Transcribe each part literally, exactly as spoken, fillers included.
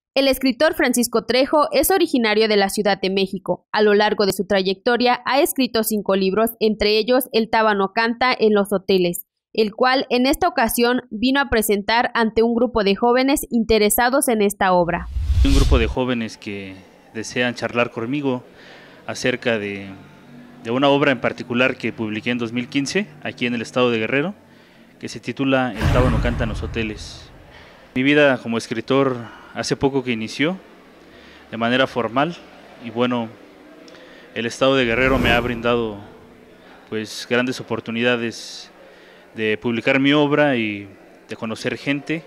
El escritor Francisco Trejo es originario de la Ciudad de México. A lo largo de su trayectoria ha escrito cinco libros, entre ellos El tábano canta en los hoteles, el cual en esta ocasión vino a presentar ante un grupo de jóvenes interesados en esta obra. Un grupo de jóvenes que desean charlar conmigo acerca de, de una obra en particular que publiqué en dos mil quince aquí en el estado de Guerrero, que se titula El tábano canta en los hoteles. Mi vida como escritor hace poco que inició de manera formal y bueno, el estado de Guerrero me ha brindado pues grandes oportunidades de publicar mi obra y de conocer gente,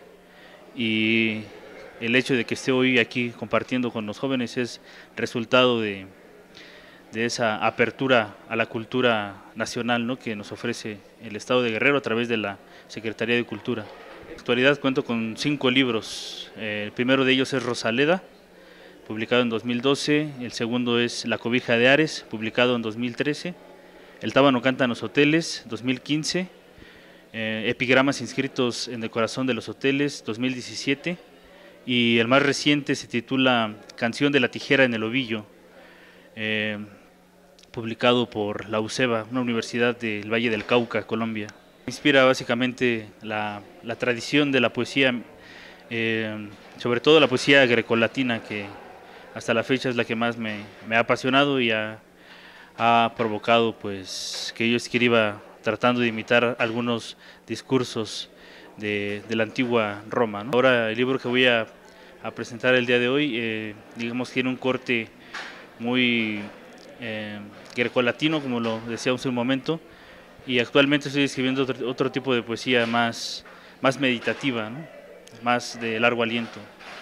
y el hecho de que esté hoy aquí compartiendo con los jóvenes es resultado de, de esa apertura a la cultura nacional, ¿no?, que nos ofrece el estado de Guerrero a través de la Secretaría de Cultura. En la actualidad cuento con cinco libros. El primero de ellos es Rosaleda, publicado en dos mil doce. El segundo es La cobija de Ares, publicado en dos mil trece. El tábano canta en los hoteles, dos mil quince. Eh, Epigramas inscritos en el corazón de los hoteles, dos mil diecisiete. Y el más reciente se titula Canción de la tijera en el ovillo, eh, publicado por la UCEBA, una universidad del Valle del Cauca, Colombia. Inspira básicamente la, la tradición de la poesía, eh, sobre todo la poesía grecolatina, que hasta la fecha es la que más me, me ha apasionado y ha, ha provocado pues, que yo escriba tratando de imitar algunos discursos de, de la antigua Roma, ¿no? Ahora el libro que voy a, a presentar el día de hoy, eh, digamos que tiene un corte muy eh, grecolatino, como lo decía hace un momento, y actualmente estoy escribiendo otro, otro tipo de poesía más, más meditativa, ¿no?, más de largo aliento.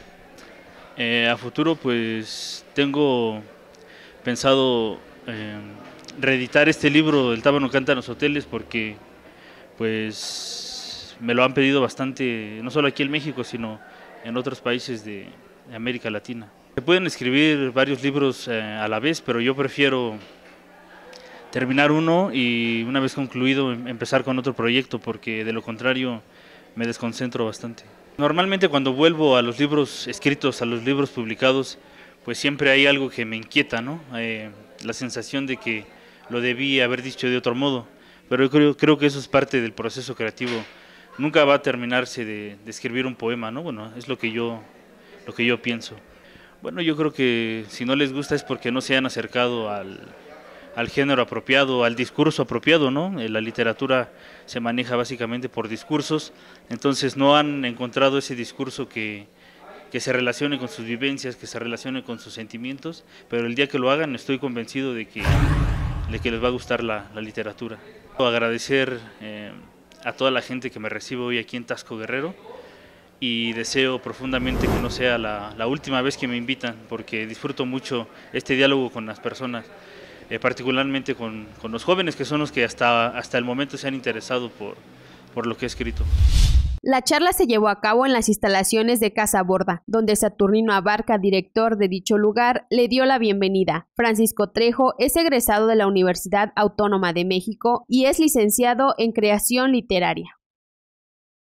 Eh, a futuro pues tengo pensado eh, reeditar este libro, El tábano canta en los hoteles, porque pues me lo han pedido bastante, no solo aquí en México, sino en otros países de, de América Latina. Se pueden escribir varios libros eh, a la vez, pero yo prefiero terminar uno y una vez concluido empezar con otro proyecto, porque de lo contrario me desconcentro bastante. Normalmente cuando vuelvo a los libros escritos, a los libros publicados, pues siempre hay algo que me inquieta, ¿no? Eh, la sensación de que lo debí haber dicho de otro modo, pero yo creo, creo que eso es parte del proceso creativo. Nunca va a terminarse de, de escribir un poema, ¿no? Bueno, es lo que yo, lo que yo pienso. Bueno, yo creo que si no les gusta es porque no se han acercado al, al género apropiado, al discurso apropiado, ¿no? La literatura se maneja básicamente por discursos, entonces no han encontrado ese discurso que, que se relacione con sus vivencias, que se relacione con sus sentimientos, pero el día que lo hagan estoy convencido de que, de que les va a gustar la, la literatura. Agradecer eh, a toda la gente que me recibe hoy aquí en Taxco, Guerrero, y deseo profundamente que no sea la, la última vez que me invitan, porque disfruto mucho este diálogo con las personas, eh, particularmente con, con los jóvenes, que son los que hasta, hasta el momento se han interesado por, por lo que he escrito. La charla se llevó a cabo en las instalaciones de Casa Borda, donde Saturnino Abarca, director de dicho lugar, le dio la bienvenida. Francisco Trejo es egresado de la Universidad Autónoma de México y es licenciado en creación literaria.